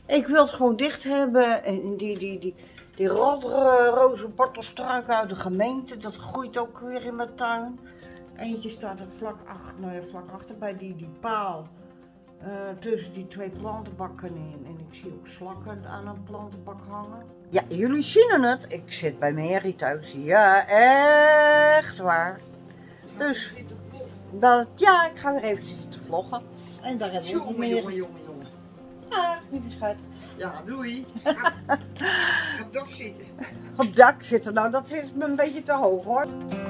Ik wil het gewoon dicht hebben. En die roze bortelstruik uit de gemeente, dat groeit ook weer in mijn tuin. Eentje staat er vlak achter bij die paal. Tussen die twee plantenbakken in. En ik zie ook slakken aan een plantenbak hangen. Ja, jullie zien het. Ik zit bij Mary thuis. Ja, echt waar. Dus, ja, ik ga weer even zitten te vloggen. En daar hebben we nog meer. Jongen. Ah, lieve schat. Ja, doei. Ga op het dak zitten. Op het dak zitten, nou dat is me een beetje te hoog hoor.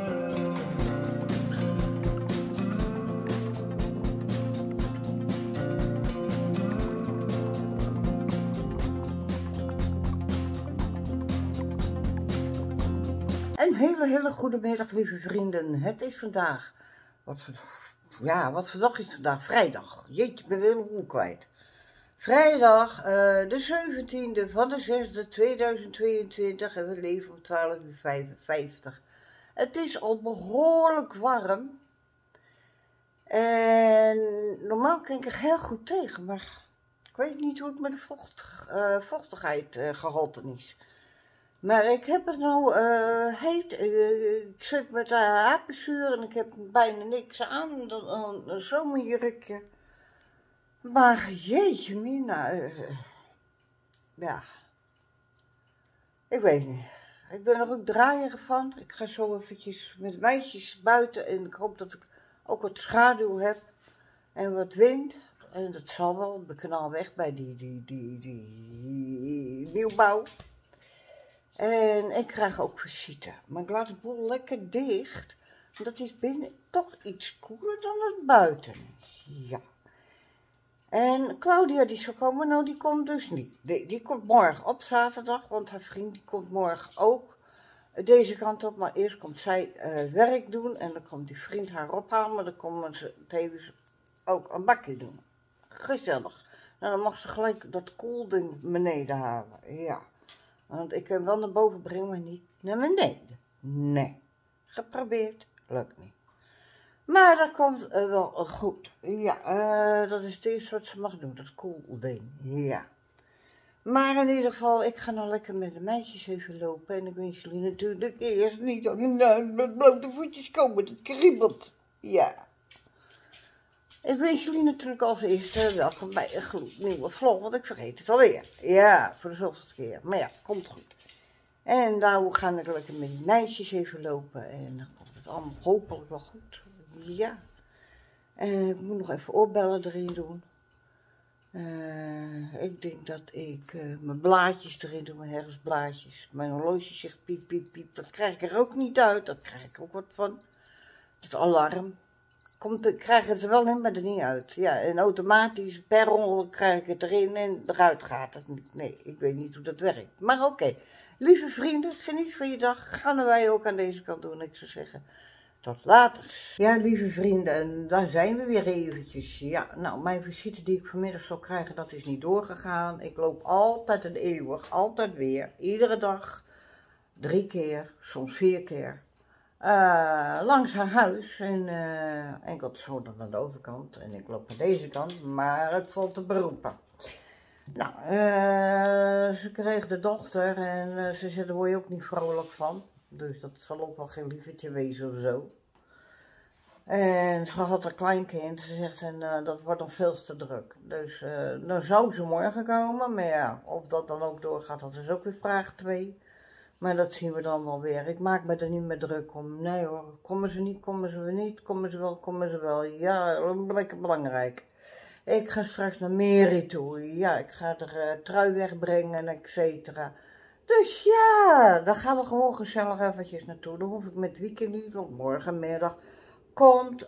Een hele goede middag, lieve vrienden. Het is vandaag, wat voor dag is vandaag? Vrijdag. Jeetje, ik ben helemaal kwijt. Vrijdag, de 17e van de 6e 2022 en we leven om 12:55. Het is al behoorlijk warm. En normaal kan ik er heel goed tegen, maar ik weet niet hoe het met de vochtigheid gehalte is. Maar ik heb het nou heet, ik zit met de apenzuur en ik heb bijna niks aan, een zomerjurkje. Maar jeetje mina, ja, ik weet niet. Ik ben er ook draaier van. Ik ga zo eventjes met meisjes buiten en ik hoop dat ik ook wat schaduw heb en wat wind. En dat zal wel, ik ben al weg bij die nieuwbouw. En ik krijg ook visite. Maar ik laat de boel lekker dicht. Want dat is binnen toch iets koeler dan het buiten is. Ja. En Claudia die zou komen, nou die komt dus niet. Die komt morgen op zaterdag, want haar vriend die komt morgen ook deze kant op. Maar eerst komt zij werk doen en dan komt die vriend haar ophalen. Maar dan komen ze tevens ook een bakje doen. Gezellig. Nou dan mag ze gelijk dat koelding beneden halen. Ja. Want ik kan wel naar boven brengen, maar niet naar beneden. Nee. Geprobeerd. Lukt niet. Maar dat komt wel goed. Ja, dat is het eerste wat ze mag doen. Dat koelding. Ja. Maar in ieder geval, ik ga nou lekker met de meisjes even lopen. En ik wens jullie natuurlijk eerst niet met blote voetjes komen. Het kriebelt. Ja. Ik wens jullie natuurlijk als eerste welkom bij een gloednieuwe vlog, want ik vergeet het alweer. Ja, voor de zoveelste keer. Maar ja, komt goed. En daar ga ik lekker met die meisjes even lopen en dan komt het allemaal hopelijk wel goed. Ja. En ik moet nog even oorbellen erin doen. Ik denk dat ik mijn blaadjes erin doe, mijn herfstblaadjes. Mijn horloge zegt piep, piep, piep. Dat krijg ik er ook niet uit, daar krijg ik ook wat van. Het alarm. Ik krijg het er wel in, maar er niet uit. Ja, en automatisch per ongeluk krijg ik het erin en eruit gaat het niet. Nee, ik weet niet hoe dat werkt. Maar oké. Lieve vrienden, geniet van je dag. Gaan wij ook aan deze kant doen, ik zou zeggen. Tot later. Ja, lieve vrienden, en daar zijn we weer eventjes. Ja, nou, mijn visite die ik vanmiddag zou krijgen, dat is niet doorgegaan. Ik loop altijd en eeuwig, altijd weer, iedere dag, 3 keer, soms 4 keer. Langs haar huis en ik had zo dan aan de overkant en ik loop aan deze kant, maar het valt te beroepen. Nou, ze kreeg de dochter en ze zei, daar word je ook niet vrolijk van. Dus dat zal ook wel geen lievertje wezen of zo. En ze had een kleinkind, ze zegt, en dat wordt dan veel te druk. Dus dan zou ze morgen komen, maar ja, of dat dan ook doorgaat, dat is ook weer vraag 2. Maar dat zien we dan wel weer. Ik maak me er niet meer druk om. Nee hoor, komen ze niet, komen ze niet, komen ze wel. Ja, lekker belangrijk. Ik ga straks naar Mary toe. Ja, ik ga er trui wegbrengen, et cetera. Dus ja, daar gaan we gewoon gezellig eventjes naartoe. Dan hoef ik met het weekend niet, want morgenmiddag komt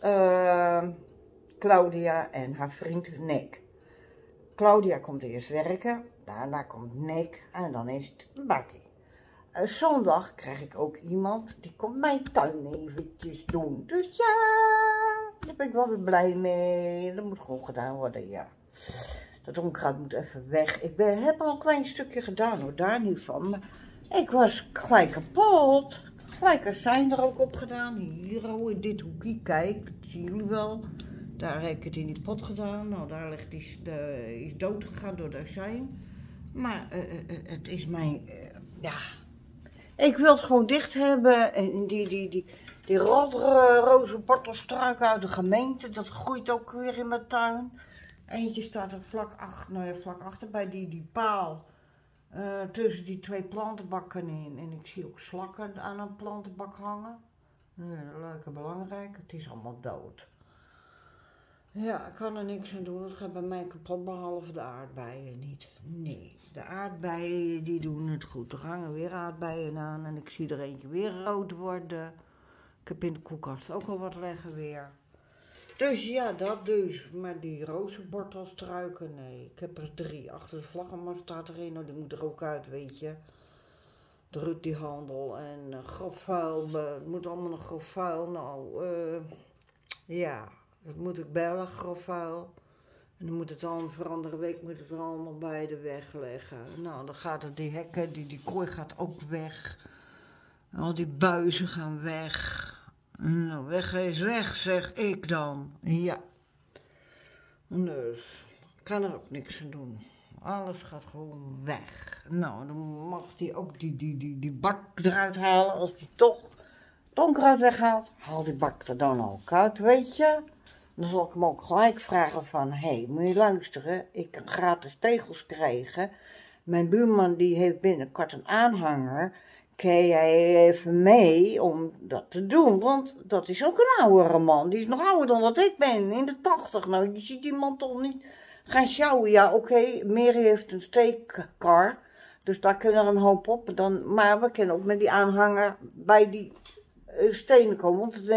Claudia en haar vriend Nick. Claudia komt eerst werken, daarna komt Nick en dan is het bakkie. Zondag krijg ik ook iemand die komt mijn tuin eventjes doen. Dus ja, daar ben ik wel weer blij mee. Dat moet gewoon gedaan worden, ja. Dat onkruid moet even weg. Ik heb al een klein stukje gedaan hoor, daar niet van. Maar ik was gelijk kapot. Gelijk zijn er ook op gedaan. Hier oh, in dit hoekje, kijk, dat zien jullie wel. Daar heb ik het in die pot gedaan. Nou, daar ligt is dood gegaan door de azijn. Maar het is mijn, ja, ik wil het gewoon dicht hebben. En die rozenbortelstruik uit de gemeente, dat groeit ook weer in mijn tuin. Eentje staat er vlak achter, nou ja, vlak achter bij die paal. Tussen die twee plantenbakken in. En ik zie ook slakken aan een plantenbak hangen. Leuk en belangrijk, het is allemaal dood. Ja, ik kan er niks aan doen, het gaat bij mij kapot, behalve de aardbeien niet. Nee, de aardbeien die doen het goed. Er hangen weer aardbeien aan en ik zie er eentje weer rood worden. Ik heb in de koelkast ook al wat leggen weer. Dus ja, dat dus. Maar die rozenbortelstruiken, nee. Ik heb er 3. Achter de vlaggenmast staat er een, nou die moet er ook uit, weet je. De Ruttihandel en grof vuil, het moet allemaal nog grof vuil. Nou, ja, dat moet ik bellen, grof vuil. En dan moet het dan voor andere week moet het er allemaal bij de weg leggen. Nou, dan gaat het die hekken, die kooi gaat ook weg. Al die buizen gaan weg. Nou, weg is weg, zeg ik dan. Ja. Dus, ik kan er ook niks aan doen. Alles gaat gewoon weg. Nou, dan mag hij ook die bak eruit halen. Als hij toch het onkruid weghaalt, haal die bak er dan ook uit, weet je. Dan zal ik hem ook gelijk vragen van, hé, moet je luisteren, ik kan gratis tegels krijgen. Mijn buurman die heeft binnenkort een aanhanger. Kun jij even mee om dat te doen? Want dat is ook een oudere man. Die is nog ouder dan dat ik ben, in de 80. Nou, je ziet die man toch niet gaan sjouwen. Ja, oké, Mary heeft een steekkar. Dus daar kunnen er een hoop op. Maar we kunnen ook met die aanhanger bij die stenen komen. Want het is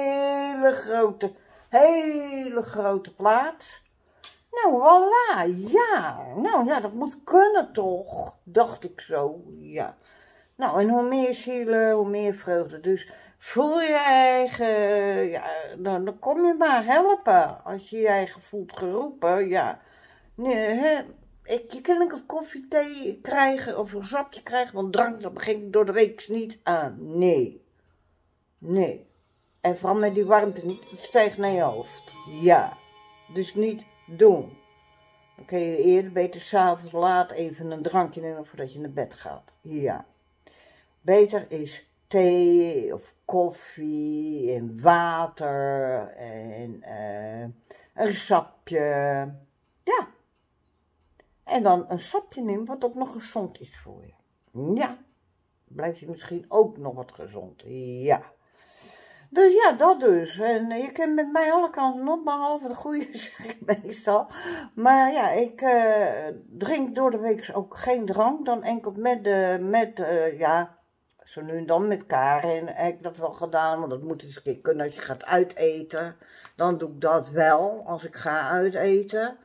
een hele grote plaats. Nou, voilà, ja. Nou ja, dat moet kunnen toch, dacht ik zo, ja. Nou, en hoe meer zielen, hoe meer vreugde. Dus voel je eigen, ja, dan kom je maar helpen. Als je je eigen voelt geroepen, ja. Nee, hè. Je kan ook een koffie, thee krijgen of een sapje krijgen, want drank, dat begin ik door de week niet aan. Nee. Nee. En vooral met die warmte niet, het stijgt naar je hoofd. Ja. Dus niet doen. Dan kun je eerder beter 's avonds laat even een drankje nemen voordat je naar bed gaat. Ja. Beter is thee of koffie en water en een sapje. Ja. En dan een sapje nemen wat ook nog gezond is voor je. Ja. Blijf je misschien ook nog wat gezond. Ja. Dus ja, dat dus. En je kunt met mij alle kanten op, behalve de goede, zeg ik meestal. Maar ja, ik drink door de week ook geen drank. Dan enkel ja, zo nu en dan met Karin heb ik dat wel gedaan. Want dat moet eens een keer kunnen als je gaat uiteten. Dan doe ik dat wel, als ik ga uiteten.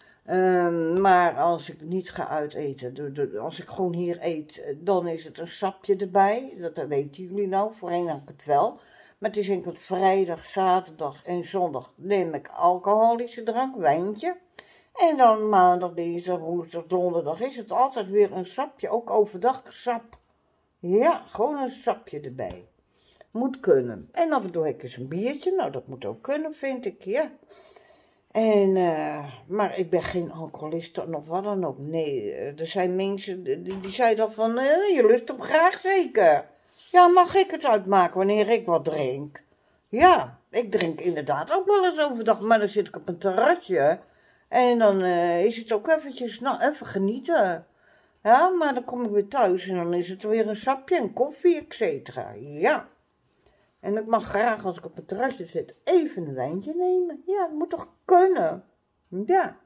Maar als ik niet ga uiteten, als ik gewoon hier eet, dan is het een sapje erbij. Dat weten jullie nou, voorheen had ik het wel. Maar het is enkel vrijdag, zaterdag en zondag neem ik alcoholische drank, wijntje. En dan maandag, dinsdag, woensdag, donderdag is het altijd weer een sapje, ook overdag sap. Ja, gewoon een sapje erbij. Moet kunnen. En af en toe heb ik eens een biertje, nou dat moet ook kunnen, vind ik, ja. En, maar ik ben geen alcoholist of wat dan ook. Nee, er zijn mensen die zeiden al van, je lust hem graag zeker. Ja, mag ik het uitmaken wanneer ik wat drink? Ja, ik drink inderdaad ook wel eens overdag, maar dan zit ik op een terrasje. En dan is het ook eventjes, nou, even genieten. Ja, maar dan kom ik weer thuis en dan is het weer een sapje en koffie, et cetera. Ja. En ik mag graag, als ik op een terrasje zit, even een wijntje nemen. Ja, dat moet toch kunnen? Ja.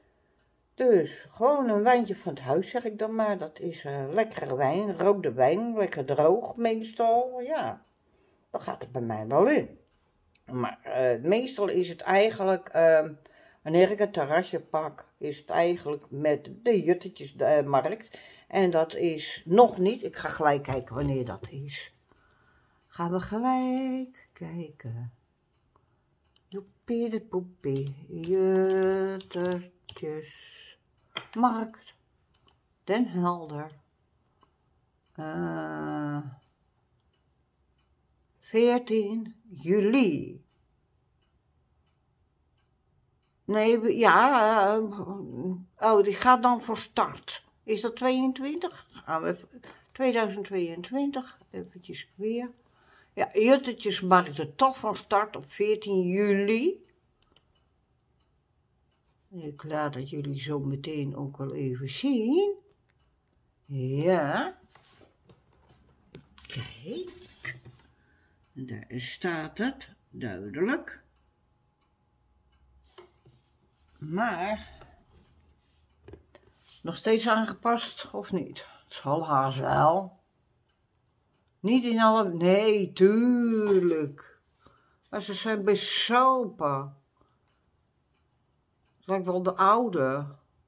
Dus, gewoon een wijntje van het huis, zeg ik dan maar. Dat is lekkere wijn, rode wijn, lekker droog meestal. Ja, dat gaat er bij mij wel in. Maar meestal is het eigenlijk, wanneer ik een terrasje pak, is het eigenlijk met de Juttetjesmarkt. En dat is nog niet, ik ga gelijk kijken wanneer dat is. Gaan we gelijk kijken. Joepie de poepie, Juttetjesmarkt, Den Helder. 14 juli. Nee, ja, oh, die gaat dan voor start. Is dat 22? Gaan we even, 2022, eventjes weer. Ja, Juttetjesmarkt de Tof van start op 14 juli. Ik laat het jullie zo meteen ook wel even zien. Ja. Kijk. Daar staat het, duidelijk. Maar, nog steeds aangepast of niet? Het zal haast wel. Niet in alle, nee, tuurlijk. Maar ze zijn besopen. Het lijkt wel de oude.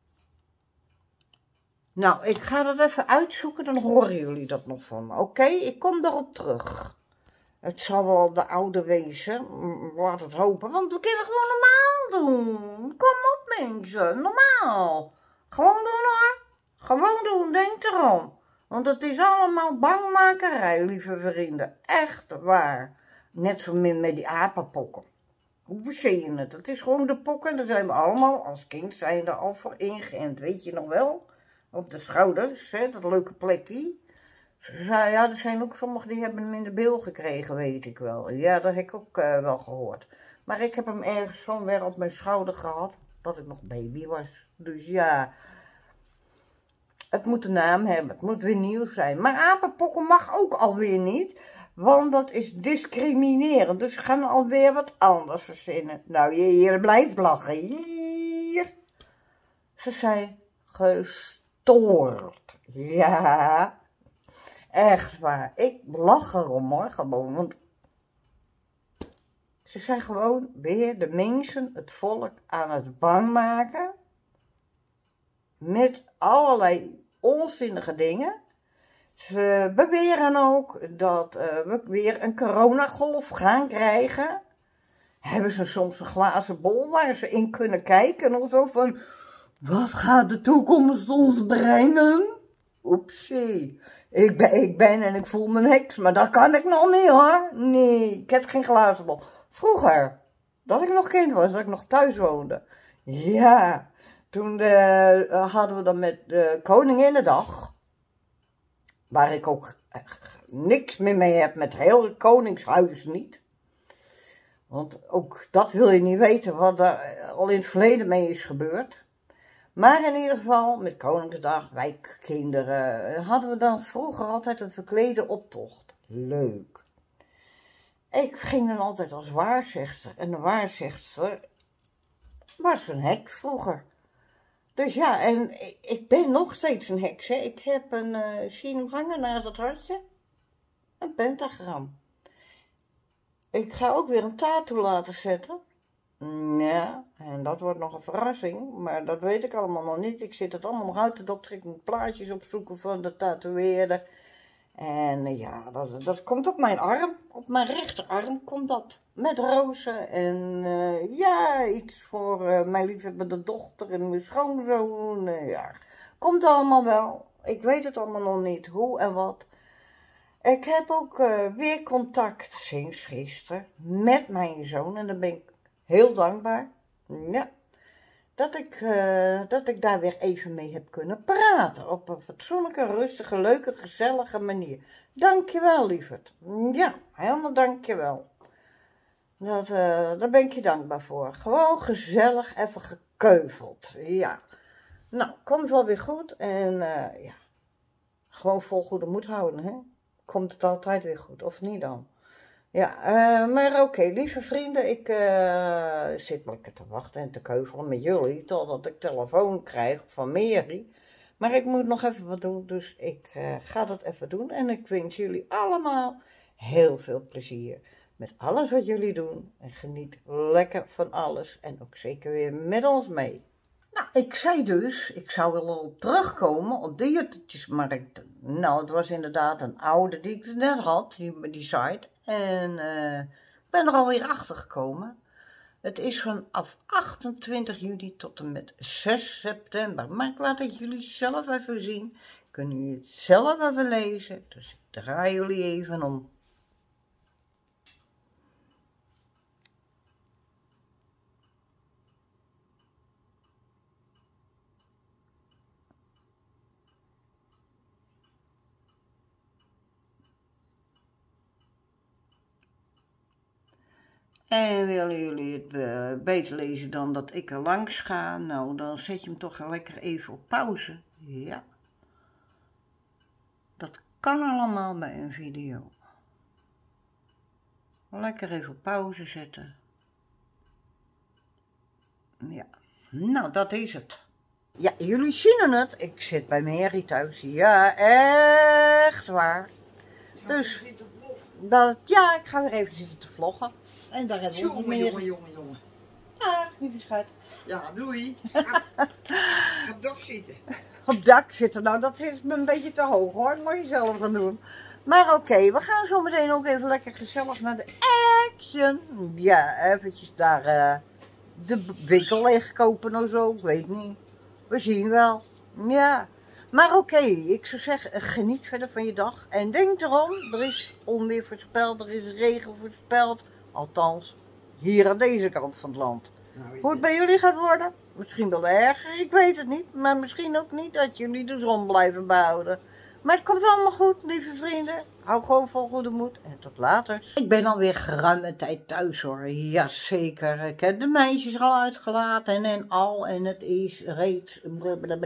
Nou, ik ga dat even uitzoeken, dan horen jullie dat nog van me. Oké, ik kom erop terug. Het zal wel de oude wezen, laat het hopen, want we kunnen gewoon normaal doen. Kom op mensen, normaal. Gewoon doen hoor, gewoon doen, denk erom. Want het is allemaal bangmakerij, lieve vrienden, echt waar. Net zo min met die apenpokken. Hoe zie je het? Het is gewoon de pokken, daar zijn we allemaal als kind zijn er al voor ingeënt, weet je nog wel? Op de schouders, hè, dat leuke plekje. Ja, er zijn ook sommigen die hebben hem in de bil gekregen, weet ik wel. Ja, dat heb ik ook wel gehoord. Maar ik heb hem ergens somewhere op mijn schouder gehad, dat ik nog baby was. Dus ja, het moet een naam hebben, het moet weer nieuw zijn. Maar apenpokken mag ook alweer niet, want dat is discriminerend. Dus we gaan alweer wat anders verzinnen. Nou, je blijft lachen. Hier. Ze zijn gestoord. Ja. Echt waar. Ik lach erom hoor, gewoon. Want ze zijn gewoon weer de mensen, het volk, aan het bang maken. Met allerlei onzinnige dingen. Ze beweren ook dat we weer een coronagolf gaan krijgen. Hebben ze soms een glazen bol waar ze in kunnen kijken of zo van... Wat gaat de toekomst ons brengen? Oepsie. Ik ben en ik voel me heks, maar dat kan ik nog niet hoor. Nee, ik heb geen glazen bol. Vroeger, dat ik nog kind was, dat ik nog thuis woonde. Ja, toen hadden we dan met de Koninginnedag, waar ik ook niks meer mee heb met heel het Koningshuis niet. Want ook dat wil je niet weten wat er al in het verleden mee is gebeurd. Maar in ieder geval, met Koningsdag, wijkkinderen, hadden we dan vroeger altijd een verklede optocht. Leuk. Ik ging dan altijd als waarzegster. En de waarzegster was een heks vroeger. Dus ja, en ik ben nog steeds een heks. Hè. Ik heb een, zie je hem hangen naast het hartje? Een pentagram. Ik ga ook weer een tattoo laten zetten. Ja, en dat wordt nog een verrassing, maar dat weet ik allemaal nog niet. Ik zit het allemaal nog uit te dokteren. Ik moet plaatjes opzoeken van de tatoeëerder. En ja, dat komt op mijn arm, op mijn rechterarm komt dat. Met rozen en ja, iets voor mijn liefhebbende dochter en mijn schoonzoon. Ja, komt allemaal wel. Ik weet het allemaal nog niet, hoe en wat. Ik heb ook weer contact sinds gisteren met mijn zoon en daar ben ik heel dankbaar. Ja, dat ik daar weer even mee heb kunnen praten. Op een fatsoenlijke, rustige, leuke, gezellige manier. Dankjewel, lieverd. Ja, helemaal dankjewel. Daar ben ik je dankbaar voor. Gewoon gezellig, even gekeuveld. Ja. Nou, komt wel weer goed. En ja, gewoon vol goede moed houden, hè. Komt het altijd weer goed, of niet dan? Ja, maar oké, lieve vrienden, ik zit lekker te wachten en te keuvelen met jullie, totdat ik telefoon krijg van Mary. Maar ik moet nog even wat doen, dus ik ga dat even doen. En ik wens jullie allemaal heel veel plezier met alles wat jullie doen. En geniet lekker van alles en ook zeker weer met ons mee. Nou, ik zei dus, ik zou wel op terugkomen op de Juttetjesmarkt. Nou, het was inderdaad een oude die ik net had, die site. En ik ben er alweer achter gekomen. Het is vanaf 28 juli tot en met 6 september. Maar ik laat het jullie zelf even zien. Kunnen jullie het zelf even lezen. Dus ik draai jullie even om. En willen jullie het beter lezen dan dat ik er langs ga? Nou, dan zet je hem toch lekker even op pauze. Ja. Dat kan allemaal bij een video. Lekker even op pauze zetten. Ja. Nou, dat is het. Ja, jullie zien het. Ik zit bij Mary thuis. Ja, echt waar. Dus, ja, ik ga weer even zitten te vloggen. En daar hebben we nog meer. Jongen. Ah, lieve schat. Ja, doei. Ga op dak zitten. Op dak zitten, nou dat is me een beetje te hoog hoor. Dat moet je zelf gaan doen. Maar oké, we gaan zo meteen ook even lekker gezellig naar de Action. Ja, eventjes daar de winkel leegkopen of zo, ik weet niet. We zien wel. Ja. Maar oké, ik zou zeggen, geniet verder van je dag. En denk erom, er is onweer voorspeld, er is regen voorspeld. Althans, hier aan deze kant van het land. Nou, Hoe het bij jullie gaat worden? Misschien wel erger, ik weet het niet. Maar misschien ook niet dat jullie de zon blijven behouden. Maar het komt allemaal goed, lieve vrienden. Hou gewoon vol goede moed en tot later. Ik ben alweer geruime tijd thuis hoor. Jazeker. Ik heb de meisjes al uitgelaten en al. En het is reeds 19:57.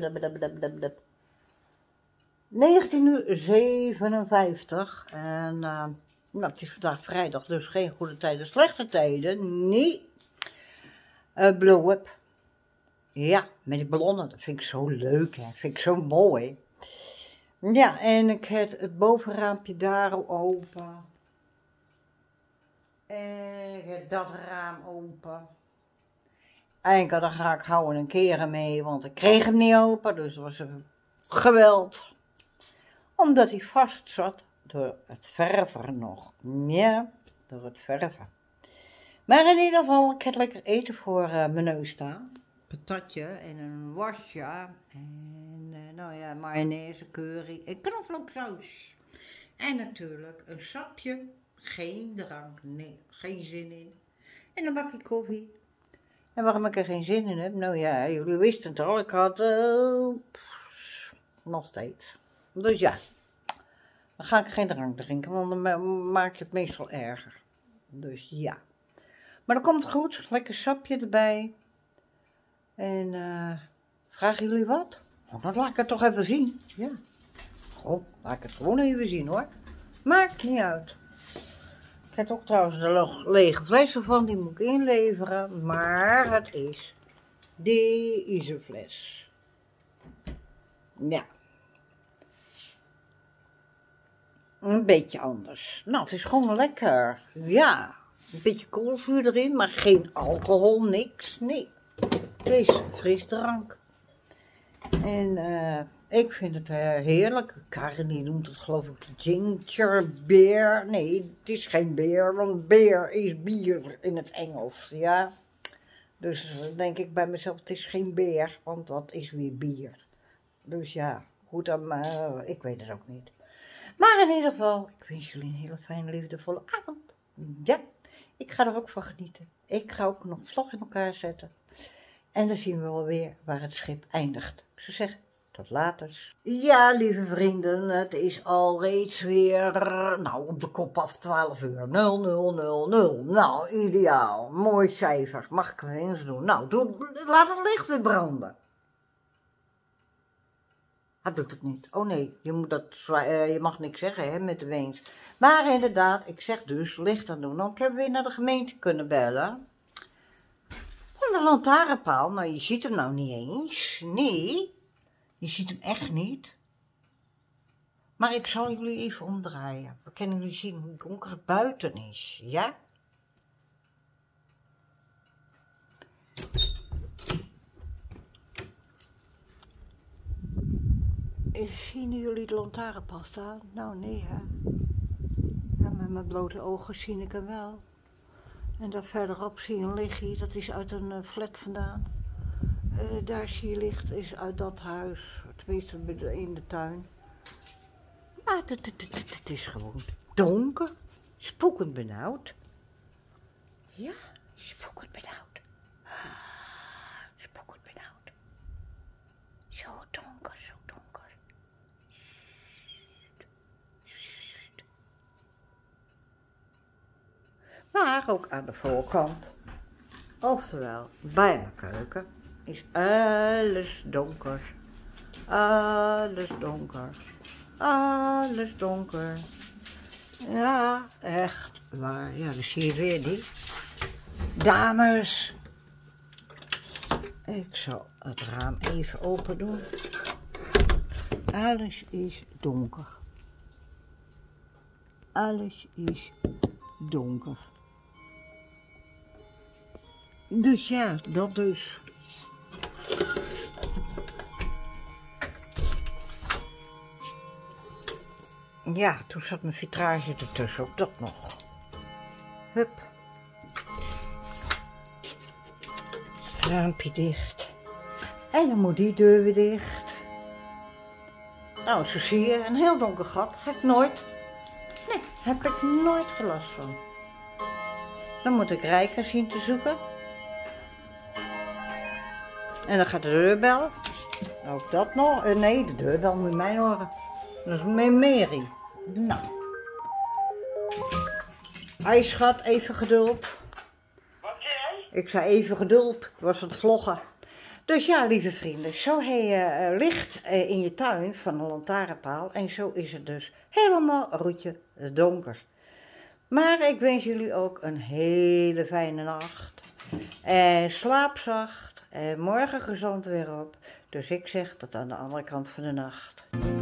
En nou, het is vandaag vrijdag, dus geen goede tijden, slechte tijden. Nee. Blow-up. Ja, met die ballonnen. Dat vind ik zo leuk, hè. Dat vind ik zo mooi. Ja, en ik heb het bovenraampje daar open. En ik heb dat raam open. En daar ga ik houden een keren mee, want ik kreeg hem niet open. Dus dat was een geweld. Omdat hij vast zat door het verven nog. Ja, door het verven. Maar in ieder geval, ik heb lekker eten voor mijn neus staan. Patatje en een wasje. En nou ja, mayonaise, curry en knoflooksaus. En natuurlijk een sapje. Geen drank, nee, geen zin in. En een bakje koffie. En waarom ik er geen zin in heb? Nou ja, jullie wisten het al. Ik had nog steeds. Dus ja, dan ga ik geen drank drinken, want dan maak je het meestal erger. Dus ja. Maar dat komt goed. Lekker sapje erbij. En vragen jullie wat? Nou, dan laat ik het toch even zien. Ja. Gewoon, laat ik het gewoon even zien hoor. Maakt niet uit. Ik heb ook trouwens de lege flessen van, die moet ik inleveren. Maar het is deze fles. Ja. Een beetje anders. Nou, het is gewoon lekker. Ja. Een beetje koolzuur erin, maar geen alcohol, niks. Nee. Het is frisdrank. En ik vind het heerlijk. Karin die noemt het geloof ik ginger beer. Nee, het is geen beer, want beer is bier in het Engels, ja. Dus denk ik bij mezelf, het is geen beer, want dat is weer bier. Dus ja, hoe dan, ik weet het ook niet. Maar in ieder geval, ik wens jullie een hele fijne, liefdevolle avond. Ja, ik ga er ook van genieten. Ik ga ook nog een vlog in elkaar zetten. En dan zien we wel weer waar het schip eindigt. Ik zou zeggen, tot later. Ja, lieve vrienden, het is al reeds weer, nou, op de kop af 12 uur. 0000. Nou, ideaal. Mooi cijfer. Mag ik weer eens doen? Nou, laat het licht weer branden. Hij doet het niet. Oh nee, je mag niks zeggen hè, met de weens. Maar inderdaad, ik zeg dus, licht aan doen. Dan hebben we weer naar de gemeente kunnen bellen. Van de lantaarnpaal, nou je ziet hem nou niet eens. Nee, je ziet hem echt niet. Maar ik zal jullie even omdraaien. Dan kunnen jullie zien hoe donker het buiten is, ja? Zien jullie de lantaarnpaal staan? Nou nee hè. Ja, met mijn blote ogen zie ik hem wel. En daar verderop zie je een lichtje, dat is uit een flat vandaan. Daar zie je licht, is uit dat huis, tenminste in de tuin. Maar het is gewoon donker, spookend benauwd. Ja, spookend benauwd. Spookend benauwd. Zo donker, zo donker. Maar ook aan de voorkant, oftewel bij mijn keuken, is alles donker. Alles donker. Alles donker. Ja, echt waar. Ja, dan zie je weer die. Dames. Ik zal het raam even open doen. Alles is donker. Alles is donker. Dus ja, dat dus. Ja, toen zat mijn vitrage ertussen, ook dat nog. Hup. Raampje dicht. En dan moet die deur weer dicht. Nou, zo zie je, een heel donker gat. Heb ik nooit. Nee, heb ik nooit gelast van. Dan moet ik Rijka zien te zoeken. En dan gaat de deurbel. Ook dat nog. Nee, de deurbel moet je mij horen. Dat is mijn Mary. Nou. Hoi schat, even geduld. Wat zei? Ik zei even geduld, ik was aan het vloggen. Dus ja, lieve vrienden, zo heb je licht in je tuin van een lantaarnpaal. En zo is het dus helemaal roetje donker. Maar ik wens jullie ook een hele fijne nacht. En slaap zacht. En morgen gezond weer op. Dus ik zeg tot aan de andere kant van de nacht.